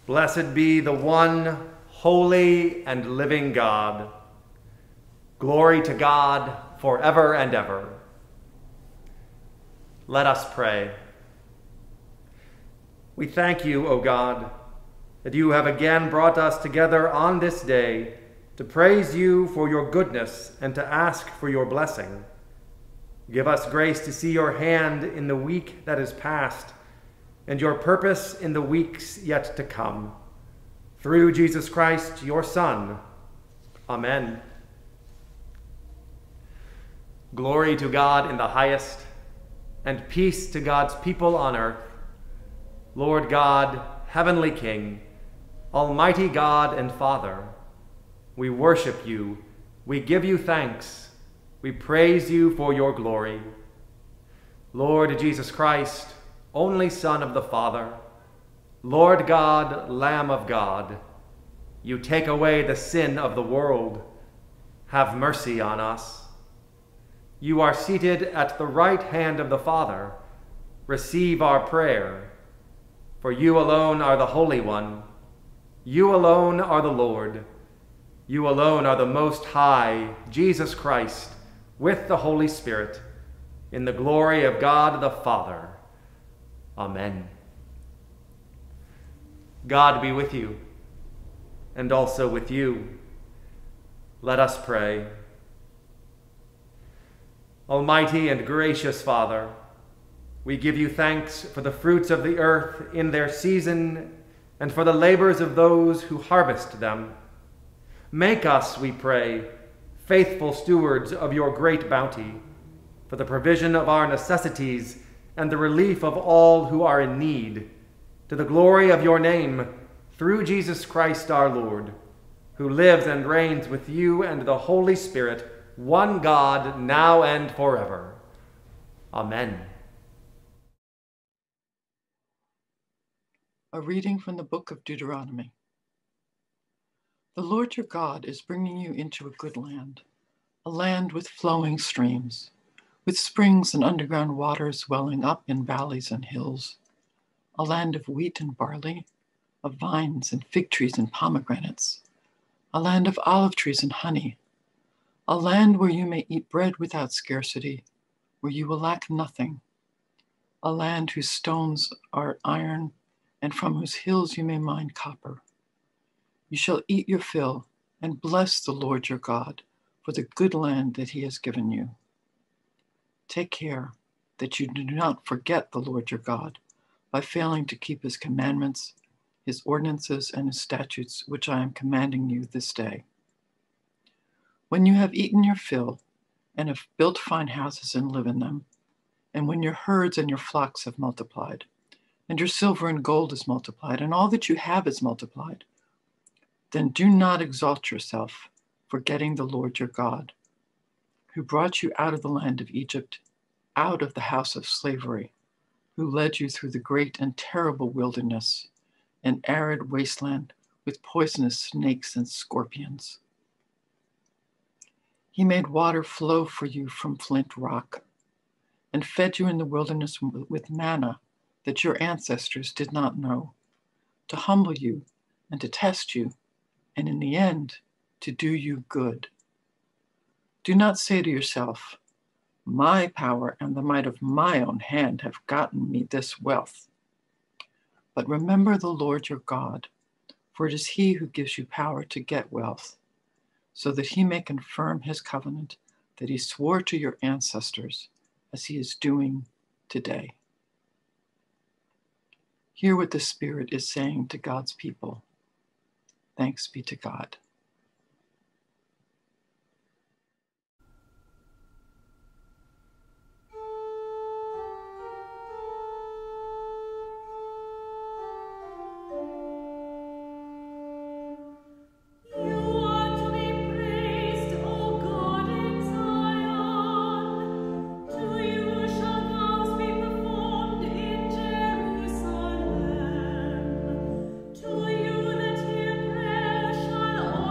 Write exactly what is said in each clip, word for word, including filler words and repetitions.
Blessed be the one holy and living God. Glory to God forever and ever. Let us pray. We thank you, O God, that you have again brought us together on this day to praise you for your goodness and to ask for your blessing. Give us grace to see your hand in the week that is past and your purpose in the weeks yet to come. Through Jesus Christ, your Son. Amen. Glory to God in the highest, and peace to God's people on earth. Lord God, heavenly King, almighty God and Father, we worship you, we give you thanks, we praise you for your glory. Lord Jesus Christ, only Son of the Father, Lord God, Lamb of God, you take away the sin of the world. Have mercy on us. You are seated at the right hand of the Father. Receive our prayer. For you alone are the Holy One. You alone are the Lord. You alone are the Most High, Jesus Christ, with the Holy Spirit, in the glory of God the Father. Amen. God be with you, and also with you. Let us pray. Almighty and gracious Father, we give you thanks for the fruits of the earth in their season and for the labors of those who harvest them. Make us, we pray, faithful stewards of your great bounty, for the provision of our necessities and the relief of all who are in need, to the glory of your name, through Jesus Christ our Lord, who lives and reigns with you and the Holy Spirit, one God, now and forever. Amen. A reading from the book of Deuteronomy. The Lord your God is bringing you into a good land, a land with flowing streams, with springs and underground waters welling up in valleys and hills, a land of wheat and barley, of vines and fig trees and pomegranates, a land of olive trees and honey, a land where you may eat bread without scarcity, where you will lack nothing, a land whose stones are iron and from whose hills you may mine copper. You shall eat your fill and bless the Lord your God for the good land that he has given you. Take care that you do not forget the Lord your God by failing to keep his commandments, his ordinances, and his statutes, which I am commanding you this day. When you have eaten your fill and have built fine houses and live in them, and when your herds and your flocks have multiplied, and your silver and gold is multiplied, and all that you have is multiplied, then do not exalt yourself, forgetting the Lord your God, who brought you out of the land of Egypt, out of the house of slavery, who led you through the great and terrible wilderness, an arid wasteland with poisonous snakes and scorpions. He made water flow for you from flint rock, and fed you in the wilderness with manna that your ancestors did not know, to humble you and to test you, and in the end, to do you good. Do not say to yourself, my power and the might of my own hand have gotten me this wealth. But remember the Lord your God, for it is he who gives you power to get wealth, so that he may confirm his covenant that he swore to your ancestors, as he is doing today. Hear what the Spirit is saying to God's people. Thanks be to God. To you that hear prayer shall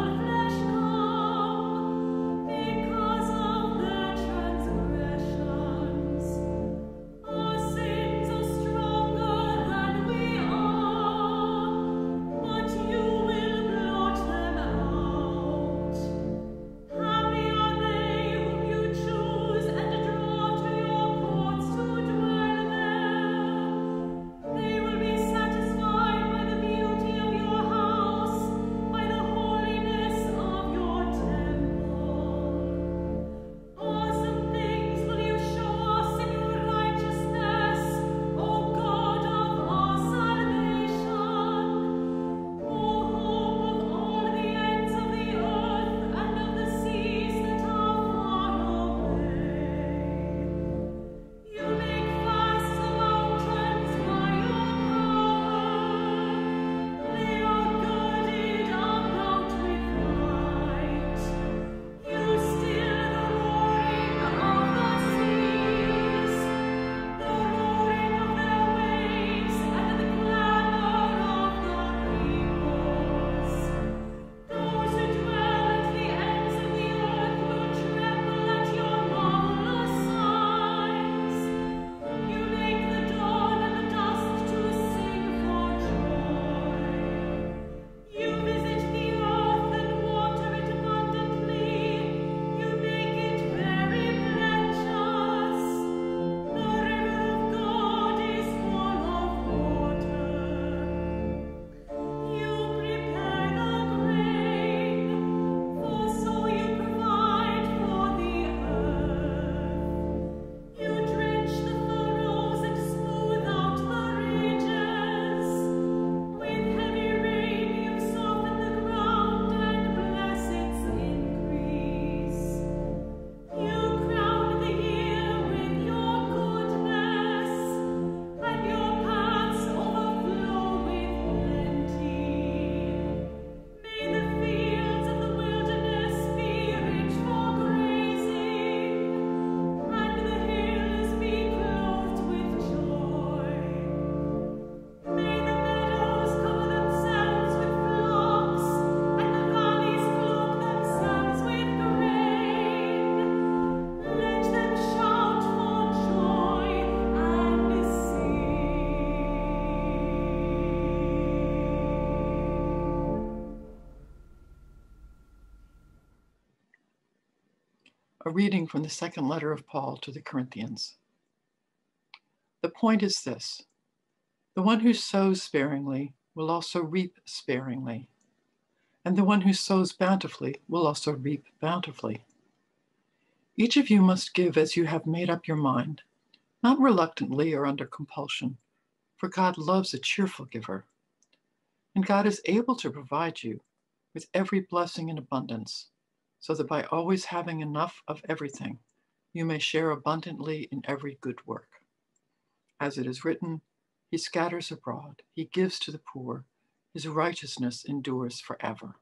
A reading from the second letter of Paul to the Corinthians. The point is this: the one who sows sparingly will also reap sparingly, and the one who sows bountifully will also reap bountifully. Each of you must give as you have made up your mind, not reluctantly or under compulsion, for God loves a cheerful giver. And God is able to provide you with every blessing in abundance, so that by always having enough of everything, you may share abundantly in every good work. As it is written, he scatters abroad, he gives to the poor, his righteousness endures forever.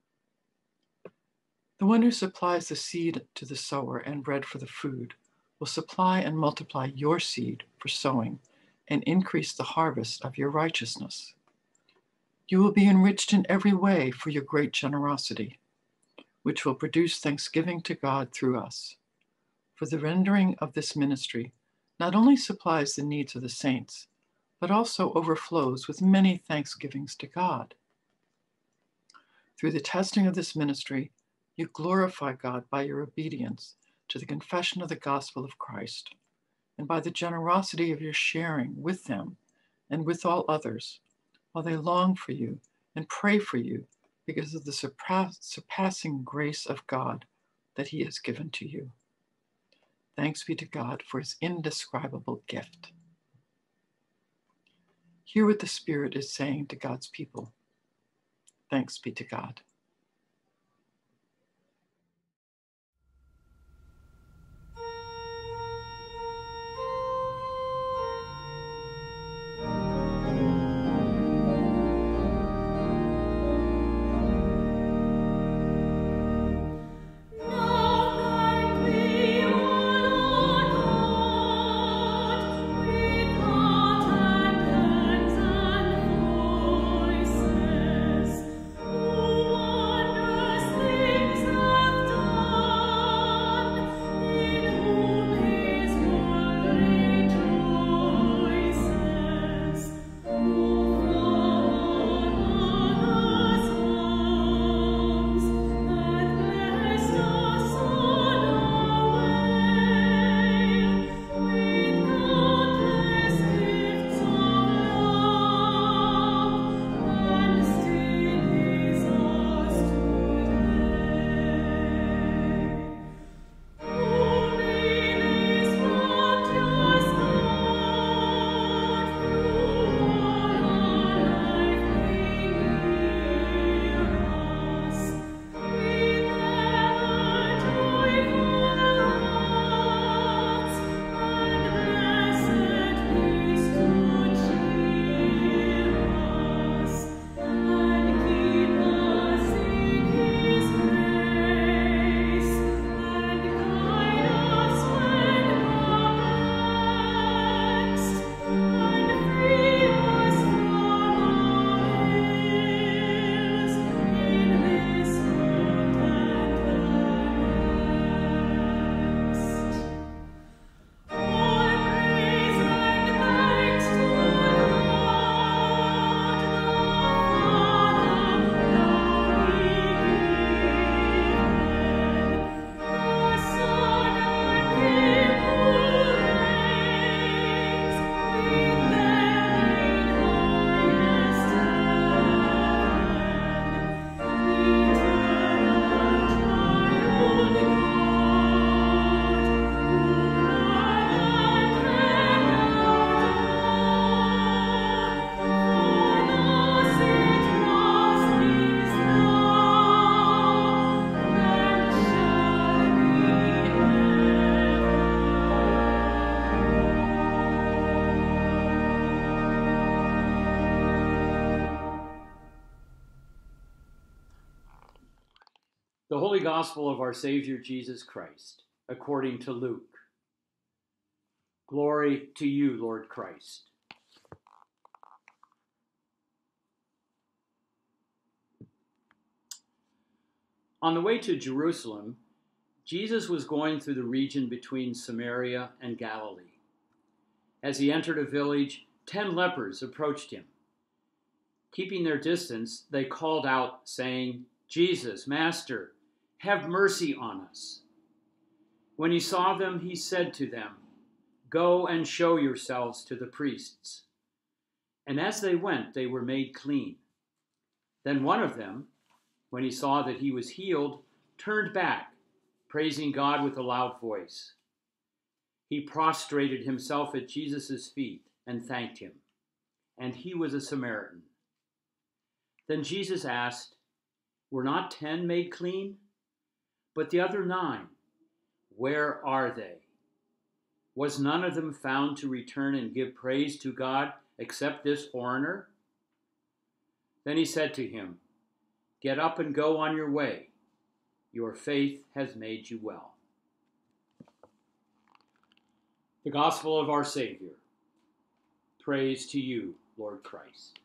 The one who supplies the seed to the sower and bread for the food will supply and multiply your seed for sowing and increase the harvest of your righteousness. You will be enriched in every way for your great generosity, which will produce thanksgiving to God through us. For the rendering of this ministry not only supplies the needs of the saints, but also overflows with many thanksgivings to God. Through the testing of this ministry, you glorify God by your obedience to the confession of the gospel of Christ, and by the generosity of your sharing with them and with all others, while they long for you and pray for you because of the surpass- surpassing grace of God that he has given to you. Thanks be to God for his indescribable gift. Hear what the Spirit is saying to God's people. Thanks be to God. The Holy Gospel of our Savior Jesus Christ, according to Luke. Glory to you, Lord Christ. On the way to Jerusalem, Jesus was going through the region between Samaria and Galilee. As he entered a village, ten lepers approached him. Keeping their distance, they called out, saying, "Jesus, Master, have mercy on us." When he saw them, he said to them, "Go and show yourselves to the priests." And as they went, they were made clean. Then one of them, when he saw that he was healed, turned back, praising God with a loud voice. He prostrated himself at Jesus' feet and thanked him. And he was a Samaritan. Then Jesus asked, "Were not ten made clean? But the other nine, where are they? Was none of them found to return and give praise to God except this foreigner?" Then he said to him, "Get up and go on your way. Your faith has made you well." The Gospel of our Savior. Praise to you, Lord Christ.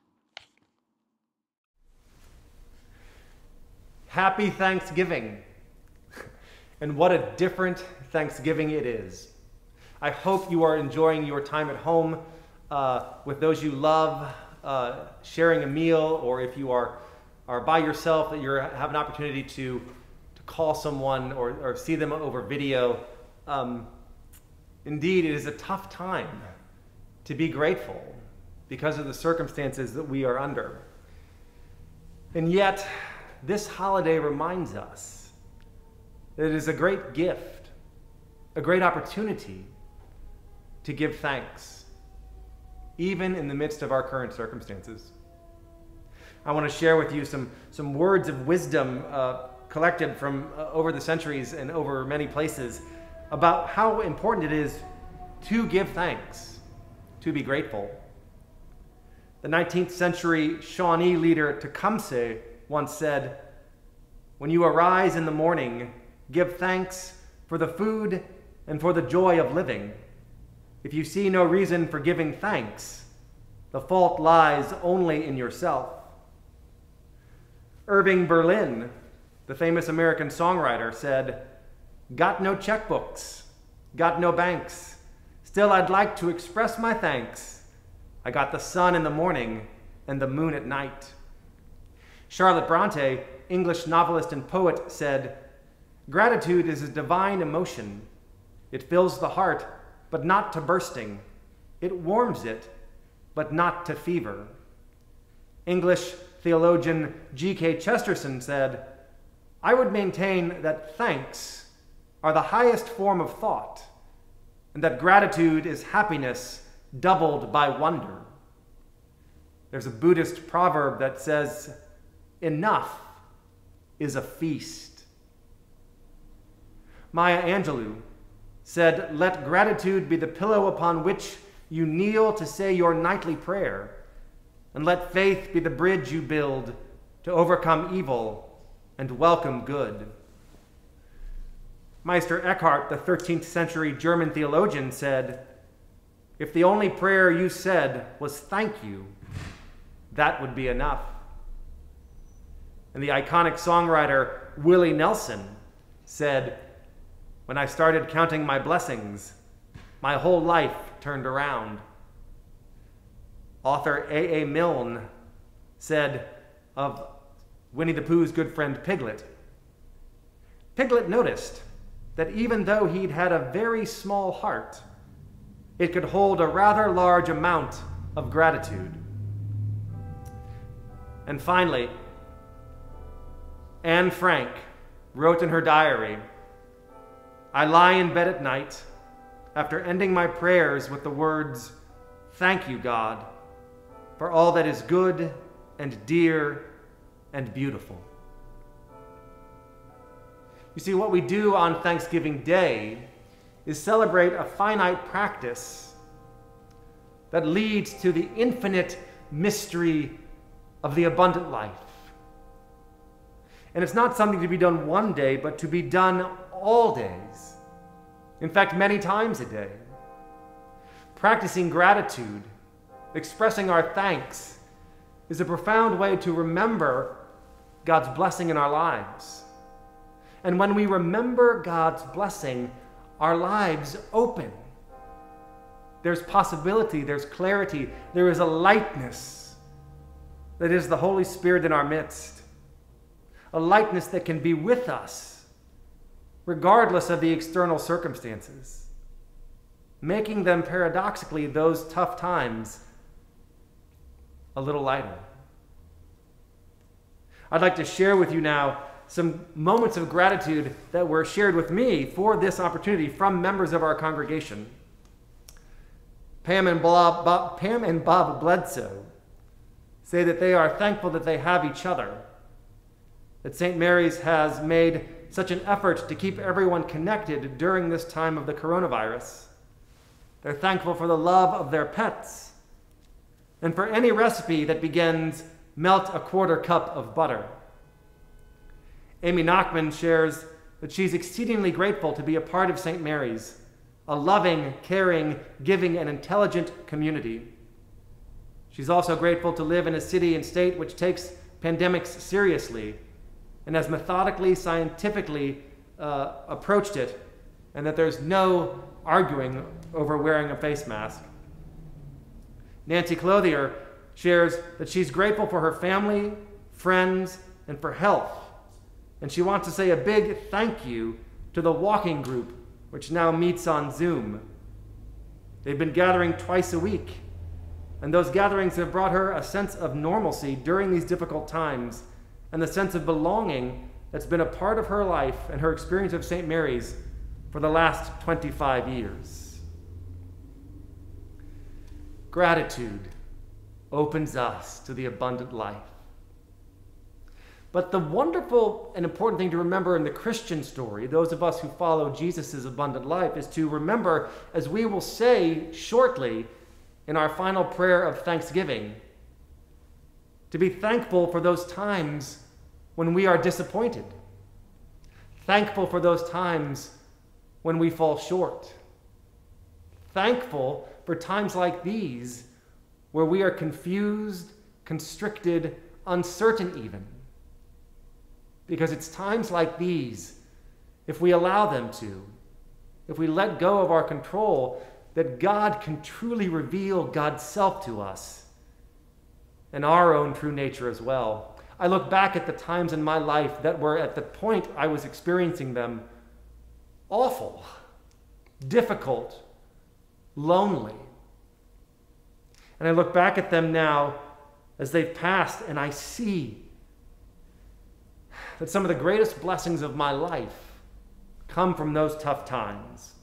Happy Thanksgiving. And what a different Thanksgiving it is. I hope you are enjoying your time at home uh, with those you love, uh, sharing a meal, or if you are, are by yourself, that you have an opportunity to, to call someone or, or see them over video. Um, indeed, it is a tough time to be grateful because of the circumstances that we are under. And yet, this holiday reminds us that it is a great gift, a great opportunity to give thanks, even in the midst of our current circumstances. I want to share with you some, some words of wisdom uh, collected from uh, over the centuries and over many places about how important it is to give thanks, to be grateful. The nineteenth century Shawnee leader Tecumseh once said, "When you arise in the morning, give thanks for the food and for the joy of living. If you see no reason for giving thanks, the fault lies only in yourself." Irving Berlin, the famous American songwriter, said, "Got no checkbooks, got no banks. Still I'd like to express my thanks. I got the sun in the morning and the moon at night." Charlotte Bronte, English novelist and poet, said, "Gratitude is a divine emotion. It fills the heart, but not to bursting. It warms it, but not to fever." English theologian G K Chesterton said, "I would maintain that thanks are the highest form of thought, and that gratitude is happiness doubled by wonder." There's a Buddhist proverb that says, "Enough is a feast." Maya Angelou said, "Let gratitude be the pillow upon which you kneel to say your nightly prayer, and let faith be the bridge you build to overcome evil and welcome good." Meister Eckhart, the thirteenth century German theologian, said, "If the only prayer you said was thank you, that would be enough." And the iconic songwriter Willie Nelson said, "When I started counting my blessings, my whole life turned around." Author A A Milne said of Winnie the Pooh's good friend Piglet, "Piglet noticed that even though he'd had a very small heart, it could hold a rather large amount of gratitude." And finally, Anne Frank wrote in her diary, "I lie in bed at night after ending my prayers with the words, 'Thank you, God, for all that is good and dear and beautiful.'" You see, what we do on Thanksgiving Day is celebrate a finite practice that leads to the infinite mystery of the abundant life. And it's not something to be done one day, but to be done all days. In fact, many times a day. Practicing gratitude, expressing our thanks, is a profound way to remember God's blessing in our lives. And when we remember God's blessing, our lives open. There's possibility, there's clarity, there is a lightness that is the Holy Spirit in our midst. A lightness that can be with us regardless of the external circumstances, making them paradoxically, those tough times, a little lighter. I'd like to share with you now some moments of gratitude that were shared with me for this opportunity from members of our congregation. Pam and Bob, Bob, Pam and Bob Bledsoe say that they are thankful that they have each other, that Saint Mary's has made such an effort to keep everyone connected during this time of the coronavirus. They're thankful for the love of their pets and for any recipe that begins, melt a quarter cup of butter. Amy Nachman shares that she's exceedingly grateful to be a part of Saint Mary's, a loving, caring, giving, and intelligent community. She's also grateful to live in a city and state which takes pandemics seriously and has methodically, scientifically uh, approached it, and that there's no arguing over wearing a face mask. Nancy Clothier shares that she's grateful for her family, friends, and for health. And she wants to say a big thank you to the walking group, which now meets on Zoom. They've been gathering twice a week, and those gatherings have brought her a sense of normalcy during these difficult times and the sense of belonging that's been a part of her life and her experience of Saint Mary's for the last twenty-five years. Gratitude opens us to the abundant life. But the wonderful and important thing to remember in the Christian story, those of us who follow Jesus' abundant life, is to remember, as we will say shortly in our final prayer of thanksgiving, to be thankful for those times when we are disappointed, thankful for those times when we fall short, thankful for times like these where we are confused, constricted, uncertain even. Because it's times like these, if we allow them to, if we let go of our control, that God can truly reveal God's self to us and our own true nature as well. I look back at the times in my life that were at the point I was experiencing them awful, difficult, lonely. And I look back at them now as they've passed, and I see that some of the greatest blessings of my life come from those tough times.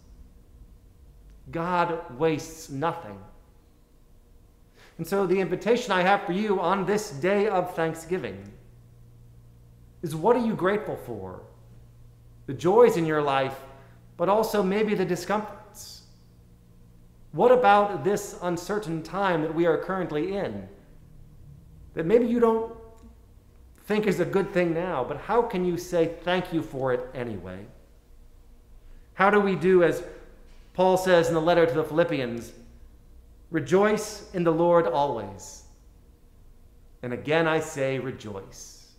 God wastes nothing. And so the invitation I have for you on this day of Thanksgiving is, what are you grateful for? The joys in your life, but also maybe the discomforts. What about this uncertain time that we are currently in that maybe you don't think is a good thing now, but how can you say thank you for it anyway? How do we do, as Paul says in the letter to the Philippians, rejoice in the Lord always. And again I say rejoice.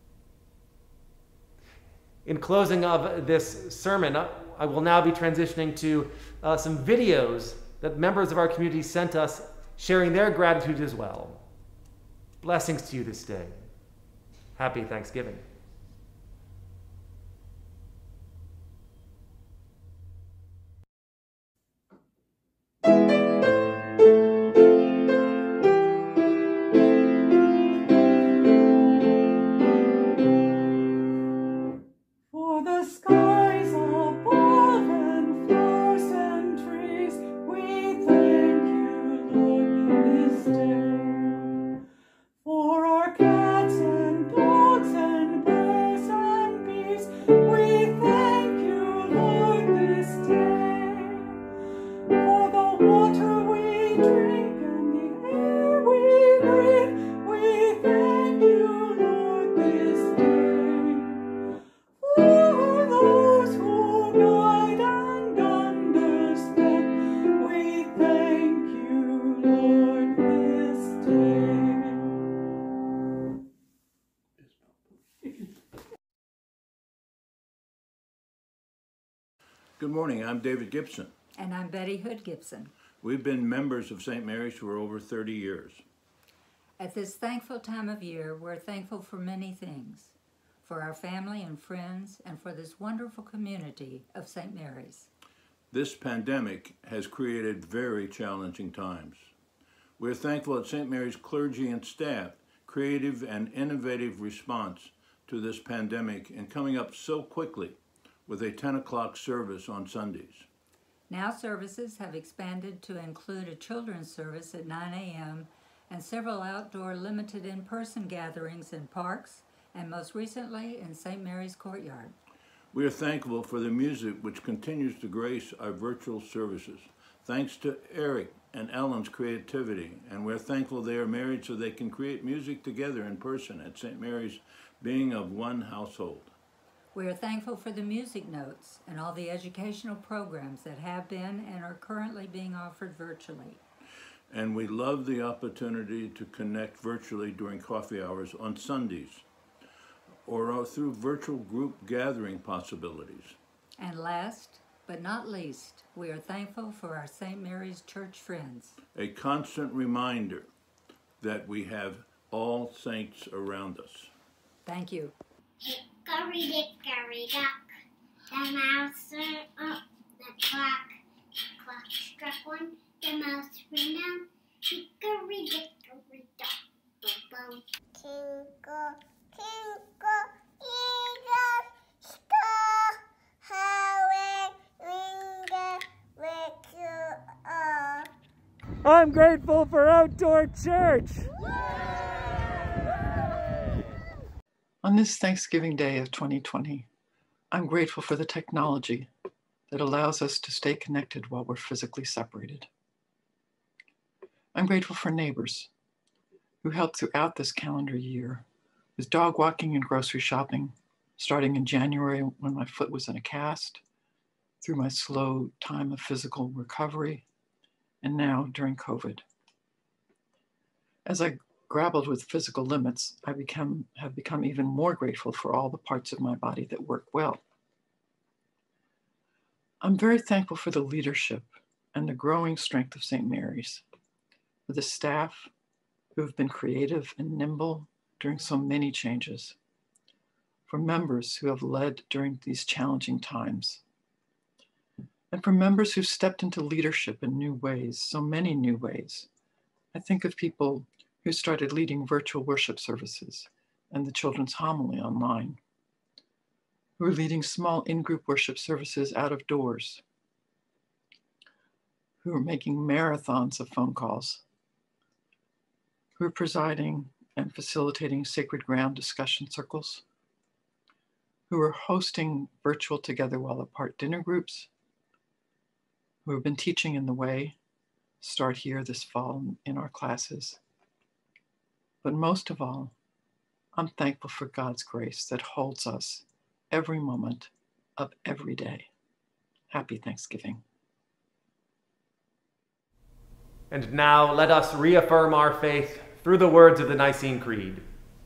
In closing of this sermon, I will now be transitioning to uh, some videos that members of our community sent us, sharing their gratitude as well. Blessings to you this day. Happy Thanksgiving. For the skies above and flowers and trees, we thank you, Lord, this day. For our cats and dogs and birds and bees, we thank you, Lord, this day. For the water we drink and the air we breathe, we thank you, Lord, this day. For those who guide and understand, we thank you, Lord, this day. Good morning, I'm David Gibson. And I'm Betty Hood Gibson. We've been members of Saint Mary's for over thirty years. At this thankful time of year, we're thankful for many things. for our family and friends, and for this wonderful community of Saint Mary's. This pandemic has created very challenging times. We're thankful that Saint Mary's clergy and staff creative and innovative response to this pandemic and coming up so quickly with a ten o'clock service on Sundays. Now services have expanded to include a children's service at nine a m and several outdoor limited in-person gatherings in parks and most recently in Saint Mary's courtyard. We are thankful for the music which continues to grace our virtual services. Thanks to Eric and Ellen's creativity, and we're thankful they are married so they can create music together in person at Saint Mary's, being of one household. We are thankful for the music notes and all the educational programs that have been and are currently being offered virtually. And we love the opportunity to connect virtually during coffee hours on Sundays or through virtual group gathering possibilities. And last but not least, we are thankful for our Saint Mary's Church friends. A constant reminder that we have all saints around us. Thank you. Hickory dickory dock, the mouse turned up the clock. The clock struck one, the mouse ran down. Hickory dickory dock, boom boom. Tinkle, tinkle, eagle, star, how ring with you all. I'm grateful for outdoor church. On this Thanksgiving Day of twenty twenty, I'm grateful for the technology that allows us to stay connected while we're physically separated. I'm grateful for neighbors who helped throughout this calendar year with dog walking and grocery shopping, starting in January when my foot was in a cast, through my slow time of physical recovery, and now during COVID. As I grappled with physical limits, I become, have become even more grateful for all the parts of my body that work well. I'm very thankful for the leadership and the growing strength of Saint Mary's, for the staff who have been creative and nimble during so many changes, for members who have led during these challenging times, and for members who've stepped into leadership in new ways, so many new ways. I think of people who started leading virtual worship services and the children's homily online, who are leading small in-group worship services out of doors, who are making marathons of phone calls, who are presiding and facilitating sacred ground discussion circles, who are hosting virtual together while apart dinner groups, who have been teaching in the way, start here this fall in our classes. But most of all, I'm thankful for God's grace that holds us every moment of every day. Happy Thanksgiving. And now let us reaffirm our faith through the words of the Nicene Creed.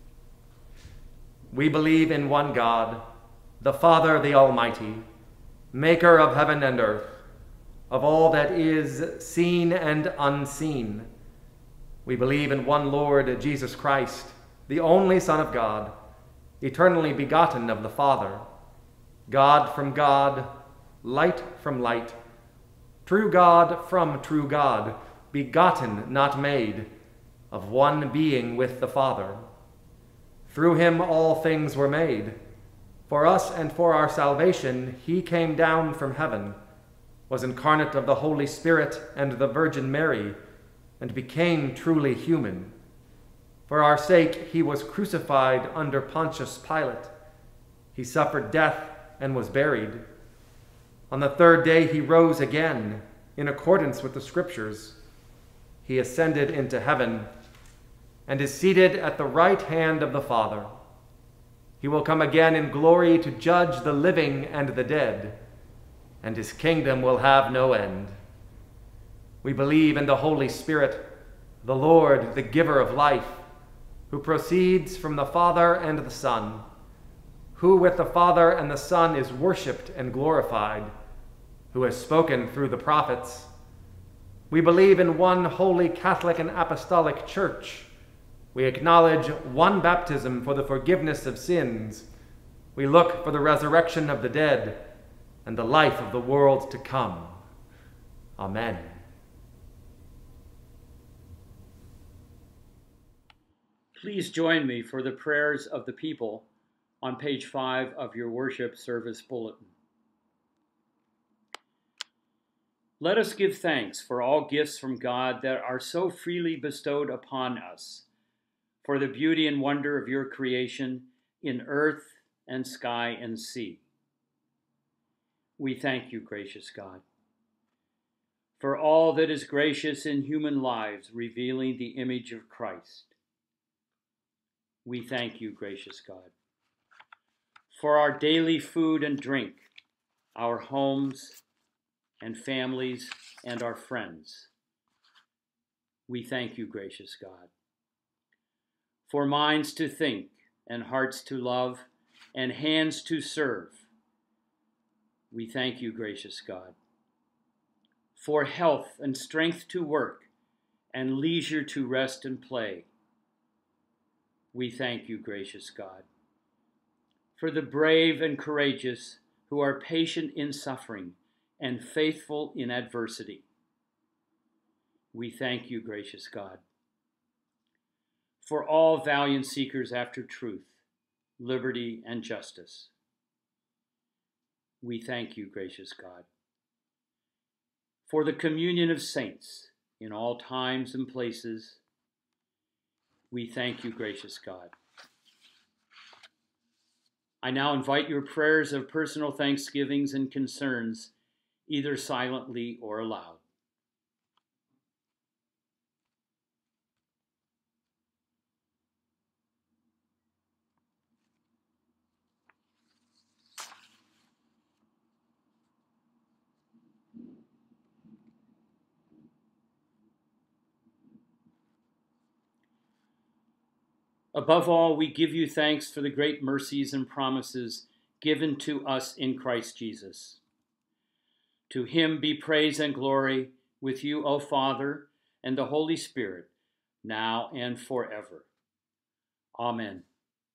We believe in one God, the Father, the Almighty, maker of heaven and earth, of all that is seen and unseen. We believe in one Lord, Jesus Christ, the only Son of God, eternally begotten of the Father, God from God, light from light, true God from true God, begotten, not made, of one being with the Father. Through him all things were made. For us and for our salvation he came down from heaven, was incarnate of the Holy Spirit and the Virgin Mary, and became truly human. For our sake he was crucified under Pontius Pilate. He suffered death and was buried. On the third day he rose again, in accordance with the Scriptures. He ascended into heaven and is seated at the right hand of the Father. He will come again in glory to judge the living and the dead, and his kingdom will have no end. We believe in the Holy Spirit, the Lord, the giver of life, who proceeds from the Father and the Son, who with the Father and the Son is worshipped and glorified, who has spoken through the prophets. We believe in one holy Catholic and Apostolic Church. We acknowledge one baptism for the forgiveness of sins. We look for the resurrection of the dead and the life of the world to come. Amen. Please join me for the prayers of the people on page five of your worship service bulletin. Let us give thanks for all gifts from God that are so freely bestowed upon us, for the beauty and wonder of your creation in earth and sky and sea. We thank you, gracious God, for all that is gracious in human lives, revealing the image of Christ. We thank you, gracious God, for our daily food and drink, our homes and families and our friends. We thank you, gracious God, for minds to think and hearts to love and hands to serve. We thank you, gracious God, for health and strength to work and leisure to rest and play. We thank you, gracious God, for the brave and courageous who are patient in suffering and faithful in adversity. We thank you, gracious God, for all valiant seekers after truth, liberty, and justice. We thank you, gracious God, for the communion of saints in all times and places. We thank you, gracious God. I now invite your prayers of personal thanksgivings and concerns, either silently or aloud. Above all, we give you thanks for the great mercies and promises given to us in Christ Jesus. To him be praise and glory with you, O Father, and the Holy Spirit, now and forever. Amen.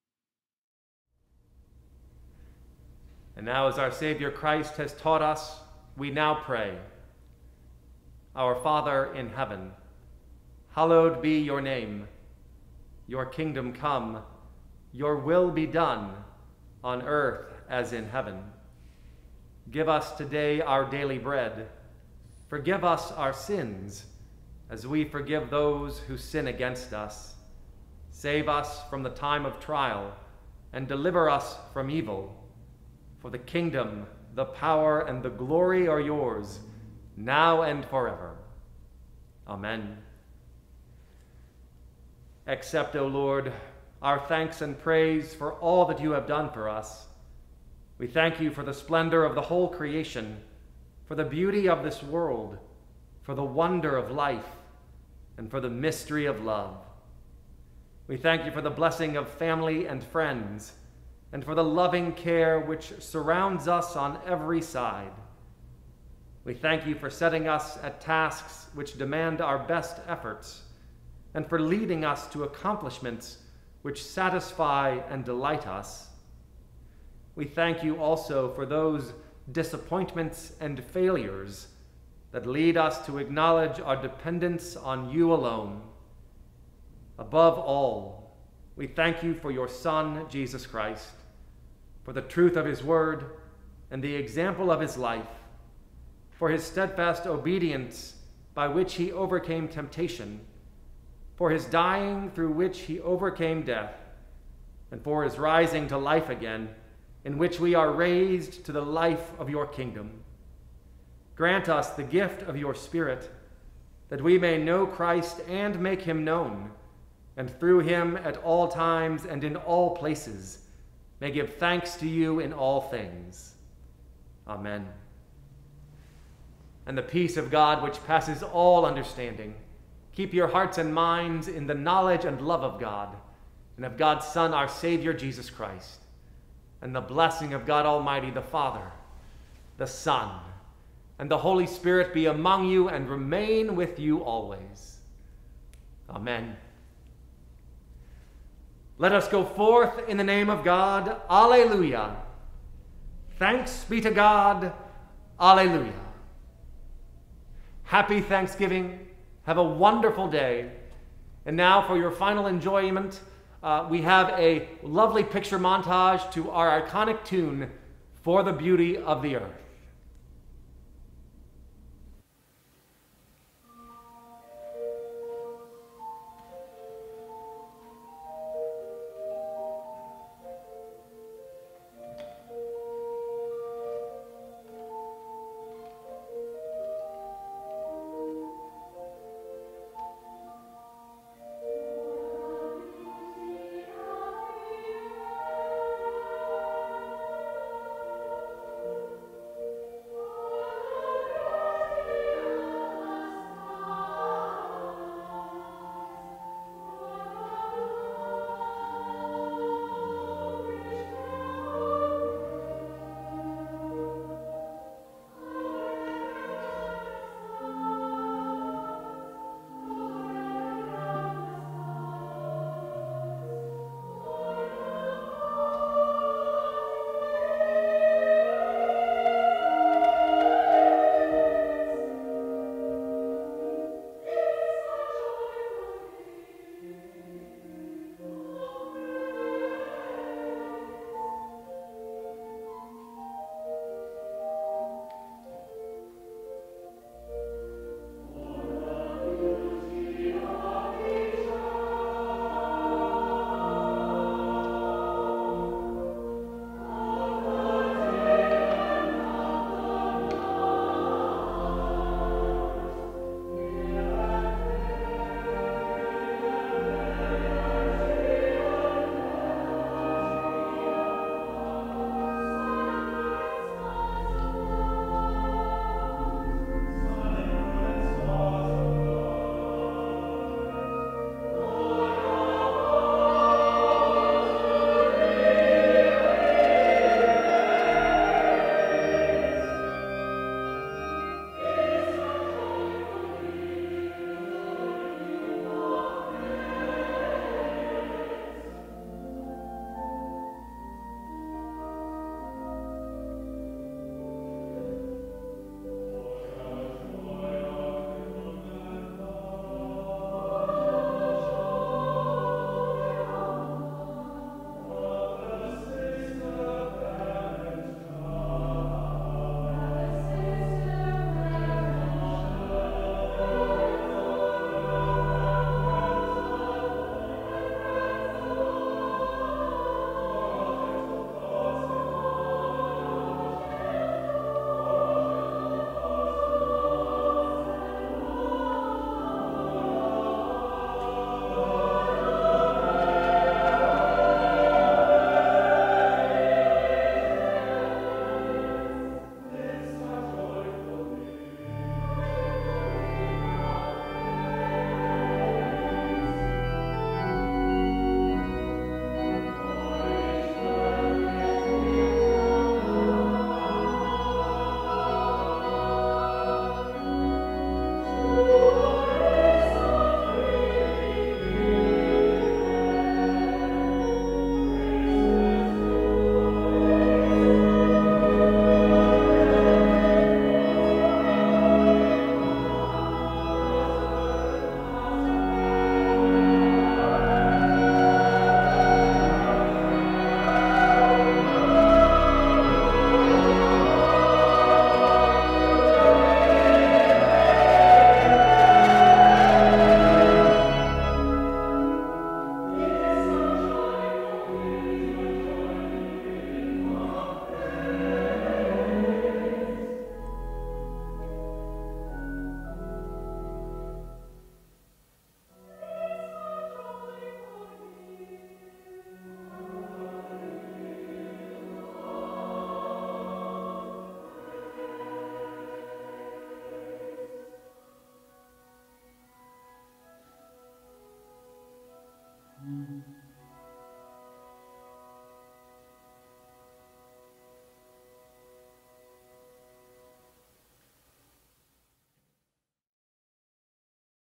And now, as our Savior Christ has taught us, we now pray. Our Father in heaven, hallowed be your name. Your kingdom come, your will be done, on earth as in heaven. Give us today our daily bread. Forgive us our sins, as we forgive those who sin against us. Save us from the time of trial, and deliver us from evil. For the kingdom, the power, and the glory are yours, now and forever. Amen. Accept, O Lord, our thanks and praise for all that you have done for us. We thank you for the splendor of the whole creation, for the beauty of this world, for the wonder of life, and for the mystery of love. We thank you for the blessing of family and friends, and for the loving care which surrounds us on every side. We thank you for setting us at tasks which demand our best efforts, and for leading us to accomplishments which satisfy and delight us. We thank you also for those disappointments and failures that lead us to acknowledge our dependence on you alone. Above all, we thank you for your Son, Jesus Christ, for the truth of his word and the example of his life, for his steadfast obedience by which he overcame temptation, for his dying through which he overcame death, and for his rising to life again, in which we are raised to the life of your kingdom. Grant us the gift of your Spirit, that we may know Christ and make him known, and through him at all times and in all places may give thanks to you in all things. Amen. And the peace of God, which passes all understanding, keep your hearts and minds in the knowledge and love of God, and of God's Son, our Savior, Jesus Christ. And the blessing of God Almighty, the Father, the Son, and the Holy Spirit be among you and remain with you always. Amen. Let us go forth in the name of God. Alleluia. Thanks be to God. Alleluia. Happy Thanksgiving. Have a wonderful day. And now for your final enjoyment, uh, we have a lovely picture montage to our iconic tune, For the Beauty of the Earth. Mm.